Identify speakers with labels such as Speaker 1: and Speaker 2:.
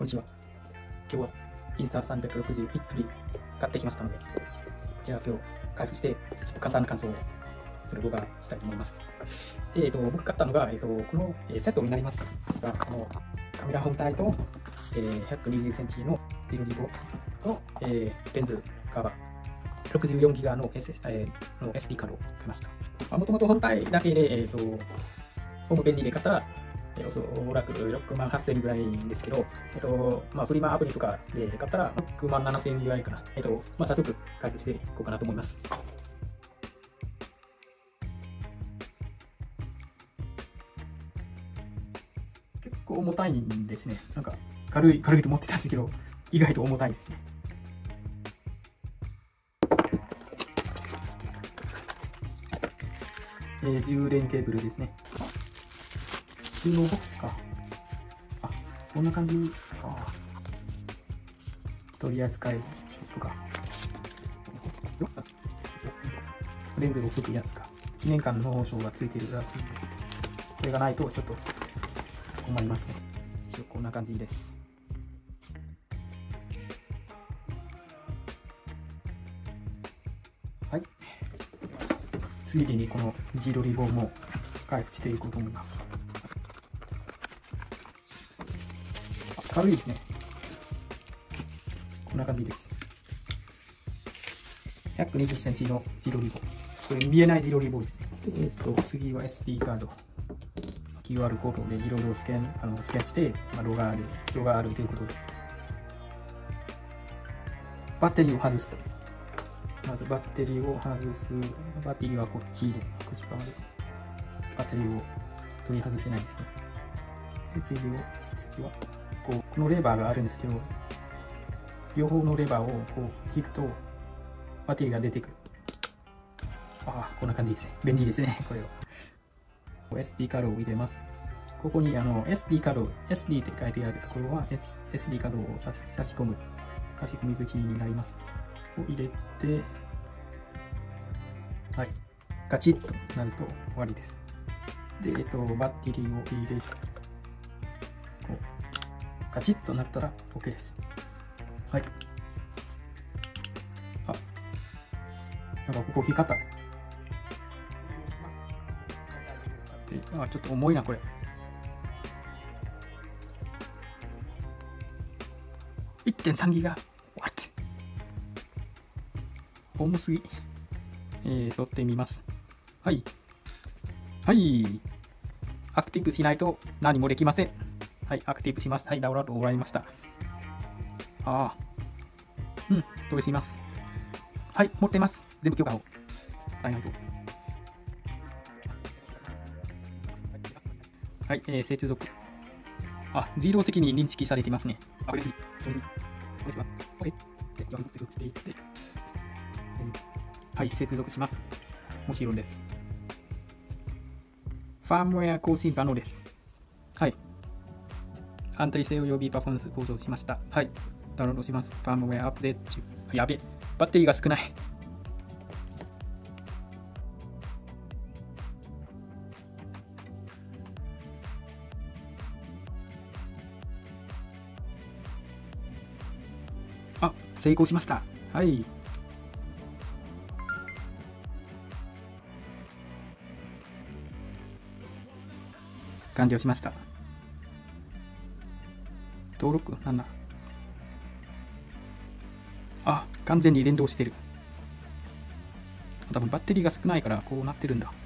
Speaker 1: こんにちは。今日はインスタ361釣り買ってきましたので、こちら今日開封して、ちょっと簡単な感想をする動画したいと思います。僕買ったのが、このセットになりますが、このカメラ本体と、120センチの025と、レンズカバー、64GB の、の SD カードを買いました。もともと本体だけで、ホームページで買ったら、おそらく6万8000円ぐらいですけど、フリマアプリとかで買ったら6万7000円ぐらいかな。早速開封していこうかなと思います。結構重たいんですね。なんか軽いと思ってたんですけど、意外と重たいですね。充電ケーブルですね。収納ボックスか。あ、こんな感じか。取り扱いショップか。レンズを吹くやつか。1年間の保証がついているらしいんです。これがないとちょっと困りますね。こんな感じです。はい。次にこのジロリボも開発していこうと思います。軽いですね。こんな感じです。120センチのジロリボ。これ見えないジロリボですね。次は SD カード。QR コードでいろいろスキャンして、ロがあるということで。バッテリーを外す。まずバッテリーを外す。バッテリーはこっちですね。こっち側で。バッテリーを取り外せないですね。で、次は、このレバーがあるんですけど、両方のレバーをこう引くと、バッテリーが出てくる。こんな感じですね。便利ですね、これは。SD カードを入れます。ここにSD カード、SD って書いてあるところは、SD カードを差し込み口になります。を入れて、はい。ガチッとなると終わりです。で、バッテリーを入れて、こう、ガチッとなったら OK です。はい。なんかここ光った。ちょっと重いな、これ。1.3 ギガ。What？ 重すぎ。取ってみます。はい。はい。アクティブしないと何もできません。はい、アクティブします。はい、ダウンロード終わりました。どうします。はい、持ってます。全部許可を。はい、接続。自動的に認識されていますね。嬉しい。していって、はい、接続します。もちろんです。ファームウェア更新可能です。はい。安定性及びパフォーマンス向上しました。はい。ダウンロードします。ファームウェアアップデート中。やべ。バッテリーが少ない。成功しました。はい。完了しました。登録なんだ。完全に連動してる。多分バッテリーが少ないからこうなってるんだ。